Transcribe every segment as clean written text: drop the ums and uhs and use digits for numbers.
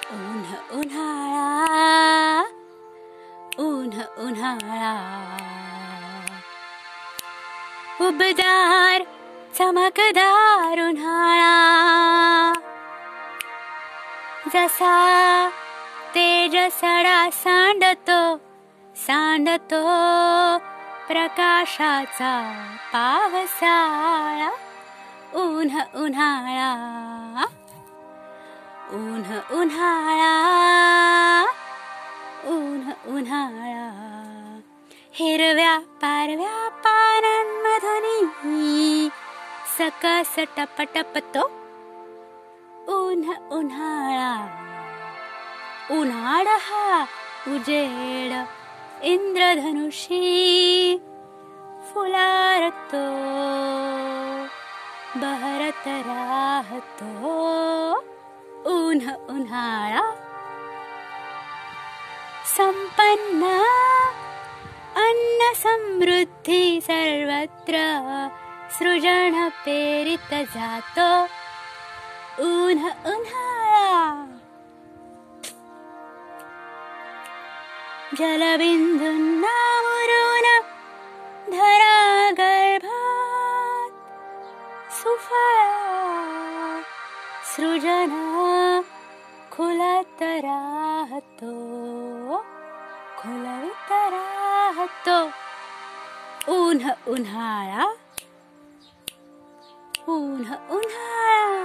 उन्ह उन्हाळा, उन्ह उन्हाळा, उबदार चमकदार उन्हाळा, जसा तेजसडा सांडतो सांडतो प्रकाशाचा पावसाळा. उन्ह उन्हाळा, उन्ह उन्हाळा, उन्ह उन्हाळा, हिरव्या पारव्या पानांमधून सकस टपटपतो उन्ह उन्हाळा. उन्हाळा हा उजेड इंद्रधनुषी फुलारतो बहरत राहतो. उन्ह उन्हाळा, संपन्न अन्न समृद्धी सर्वत्र सृजन पेरित जातो. उन्ह उन्हाळा, जलबिंदूंना मुरून धरा गर्भात सुफळा सृजन खुलत राहतो खुलवित राहतो. उन्ह उन्हाळा, उन्ह उन्हाळा,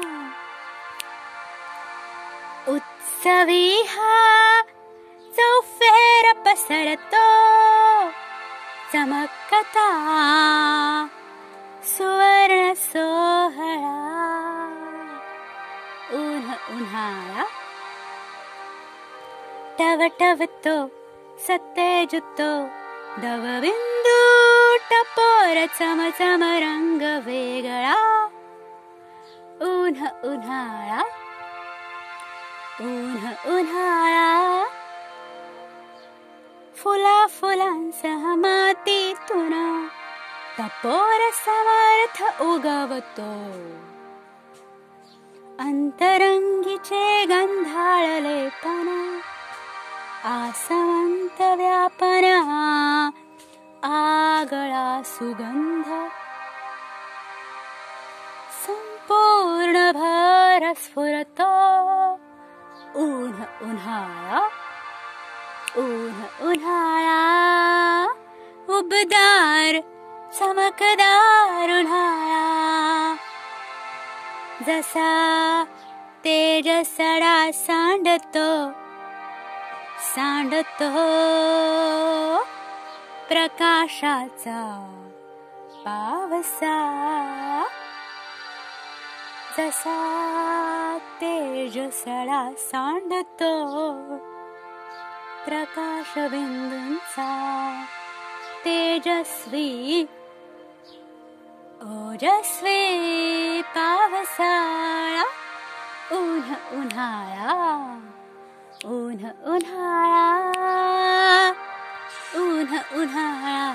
उत्सवी हा चौफेर पसरतो चमकता सुवर्ण सोहळा. उन्ह उन्हाळा, टवटवतो सत्तेजुतो दवबिंदू टपोर चमचम रंग वेगळा. उन्ह उन्हाळा, उन्ह उन्हाळा, फुला फुलांसह मातीतून टपोर समर्थ उगवतो. अंतरंगीचे गंधाळलेपण आसमंत व्यापन आगळा सुगंध संपूर्ण भर स्फुरतो. उन्ह उन्हाळा, उन्ह उन्हाळा, उबदार चमकदार उन्हाळा, जसा तेजसडा सांडतो सांडतो प्रकाशाचा पावसाळा. जसा तेजसडा सांडतो प्रकाशबिंदूंचा तेजस्वी ओजस्वी पावसाळा. उन्ह उन्हाळा, उन्ह उन्हाळा, उन्ह उन्हाळा,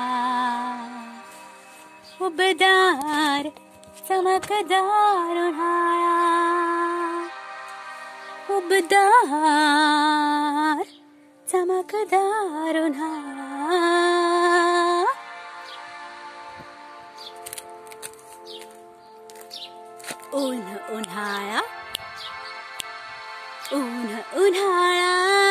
उबदार चमकदार उन्हाळा, उबदार चमकदार उन्हाळा. उन्ह उन्हाळा, उन्ह उन्हाळा.